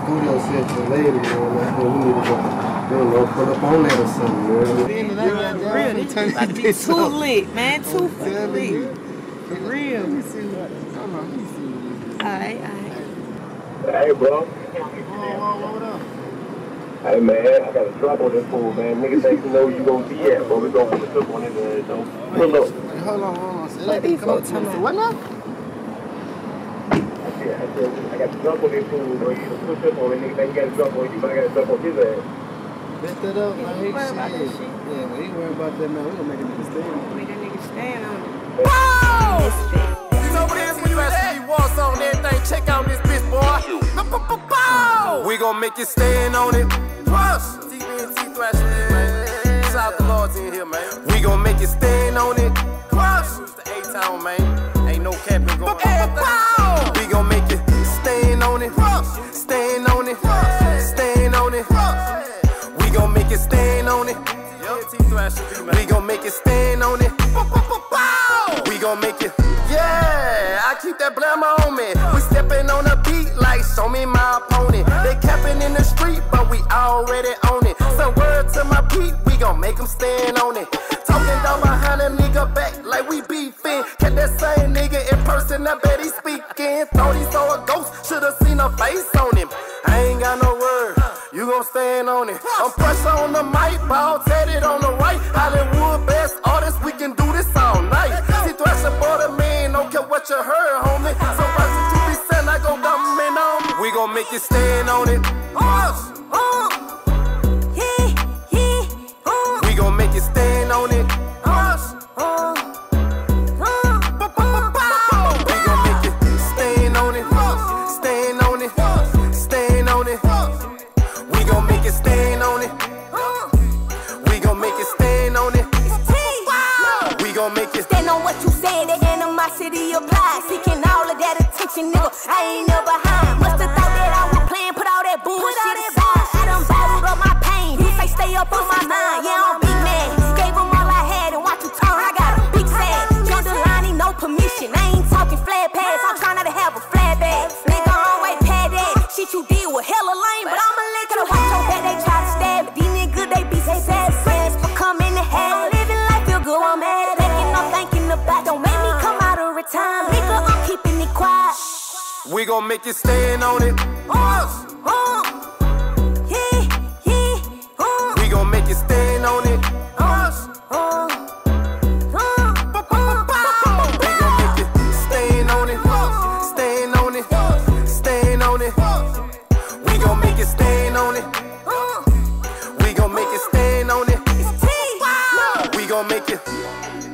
studio session later, man. I think we need to go, pull up on that or something, man. Real, this is about to be too lit, man. Too fucking lit. For real. Let me see what. Hold on, let me see. Alright. Hey, bro. What up? Hey, man, I got a drop on this fool, man. Niggas think you know you gonna be at, but we gonna put a clip on it and pull up. Hey, hold on. Let these folks come on. What now? Yeah, I got the drop on this fool, bro. You just push up on it, nigga think you got a drop on you, but I got a drop on his ass. Bet that up, man. He worry about that shit. Yeah, man, he worry about that, man. We gonna make a nigga stand on it. Make that nigga stand on it. Whoa! You know what it is when you actually Warzone and everything. Check out this bitch, boy. We gon' make you stand on it. Plus, TBENT Thrasher Ft, man. Shout out the Lords in here, man. We gon' make you stand on it. Plus, the A-Town, man. Ain't no capping going on. We gon' make you stand on it. Stand on it. Stand on it. We gon' make you stand on it. We gon' make you stand on it. We gon' make it. Yeah, I keep that blammer on me. We stepping on the beat like show me my opponent. They capping in the street, but we already own it. Some word to my beat, we gon' make them stand on it. Talking down behind a nigga back like we beefing. Catch that same nigga in person, I bet he speaking. Thought he saw a ghost, should've seen a face on him. I ain't got no word, you gon' stand on it. I'm pressure on the mic, ball tatted on the right. Hollywood best artists, we can do this all night. See Thrasher for the man, don't care what you heard, homie. So why should you be saying I go dumb in on me? We gon' make you stand on it. We gon' make you stand on it. We gon' make you stand on it. Stand on it. Stand on it. We gon' make you stand on it. We gon' make you stand on it. We gon' make you stand on what you say. The animosity applies. Seeking all of that attention, nigga. I ain't never high. Must've thought that I was playing. Put all that bullshit aside. I done bottled up my pain. You say stay up on my mind. Yeah, I'm big man. Gave them all I had and watch you turn. I got a big sad. John Delani, no permission. I ain't talking flat pads. I'm trying not to have a flat bag. Nigga, always pad that. Shit you did was hella lame, but I'ma let you watch your back. They try to stab me. These niggas, they be so sad. Friends for coming to have. Living life feel good, I'm mad. Thinking I'm thinking about. Don't make me come out of retirement. Nigga, I'm keeping it quiet. We gon' make you stand on it. We gon' make you stand on it. We gon' make you stand on it. Stand on it. Stand on it. We gon' make you stand on it. We gon' make you stand on it. We gon' make you.